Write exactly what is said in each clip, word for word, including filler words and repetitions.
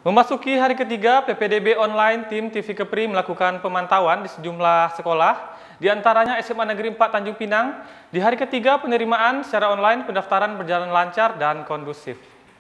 Memasuki hari ketiga, P P D B online tim T V Kepri melakukan pemantauan di sejumlah sekolah, di antaranya S M A Negeri empat Tanjung Pinang. Di hari ketiga penerimaan secara online, pendaftaran berjalan lancar dan kondusif.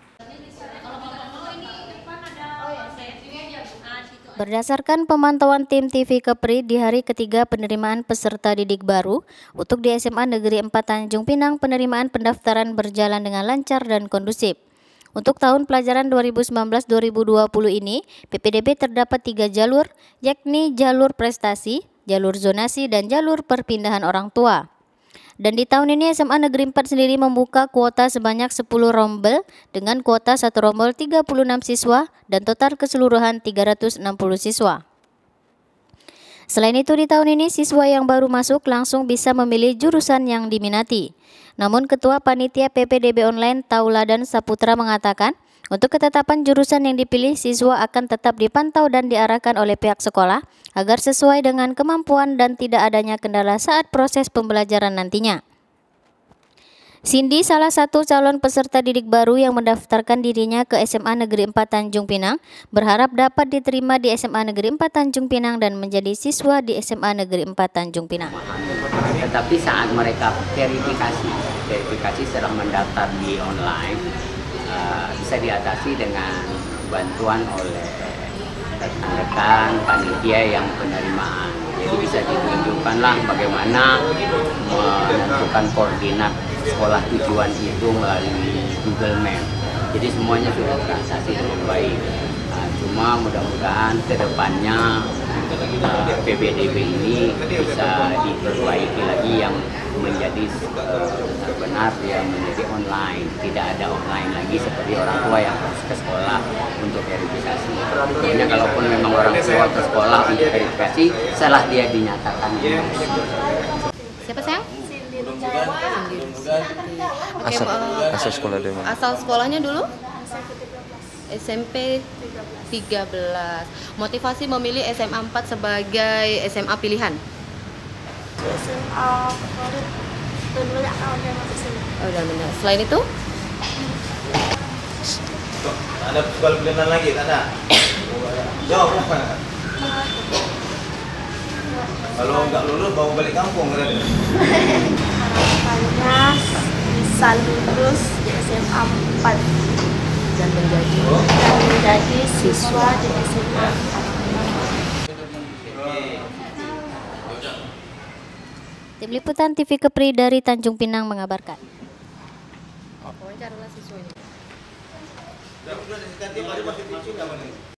Berdasarkan pemantauan tim T V Kepri di hari ketiga penerimaan peserta didik baru, untuk di S M A Negeri empat Tanjung Pinang penerimaan pendaftaran berjalan dengan lancar dan kondusif. Untuk tahun pelajaran dua ribu sembilan belas dua ribu dua puluh ini, P P D B terdapat tiga jalur, yakni jalur prestasi, jalur zonasi, dan jalur perpindahan orang tua. Dan di tahun ini S M A Negeri empat sendiri membuka kuota sebanyak sepuluh rombel dengan kuota satu rombel tiga puluh enam siswa dan total keseluruhan tiga ratus enam puluh siswa. Selain itu di tahun ini siswa yang baru masuk langsung bisa memilih jurusan yang diminati. Namun Ketua Panitia P P D B Online Tauladan Saputra mengatakan, untuk ketetapan jurusan yang dipilih siswa akan tetap dipantau dan diarahkan oleh pihak sekolah agar sesuai dengan kemampuan dan tidak adanya kendala saat proses pembelajaran nantinya. Cindy, salah satu calon peserta didik baru yang mendaftarkan dirinya ke S M A Negeri empat Tanjung Pinang, berharap dapat diterima di S M A Negeri empat Tanjung Pinang dan menjadi siswa di S M A Negeri empat Tanjung Pinang. Tetapi saat mereka verifikasi, verifikasi setelah mendaftar di online, uh, bisa diatasi dengan bantuan oleh rekan-rekan panitia yang penerimaan. Jadi bisa ditunjukkanlah bagaimana menentukan koordinat sekolah tujuan itu melalui Google Map. Jadi semuanya sudah teratasi dengan baik. Nah, cuma mudah-mudahan kedepannya uh, P P D B ini bisa diperbaiki lagi yang menjadi benar-benar uh, yang menjadi online. Tidak ada online lagi seperti orang tua yang harus ke sekolah untuk verifikasi. Tentunya kalaupun memang orang tua ke sekolah untuk verifikasi, setelah dia dinyatakan lulus. Siapa sayang? Oke, asal, uh, asal sekolah dari mana? Asal sekolahnya dulu? S M P tiga belas. Motivasi memilih S M A empat sebagai S M A pilihan? S M A favorit dan banyak kawan yang masuk sini. Oh, dan benar. Selain itu? Ada sekolah pilihan lagi, tak ada? Jawab apa? Kalau nggak lulus, bawa balik kampung kan? Harapannya bisa lulus di S M A empat Dan menjadi? dan menjadi siswa di S M A empat. Tim Liputan T V Kepri dari Tanjung Pinang mengabarkan. Wawancaralah siswanya.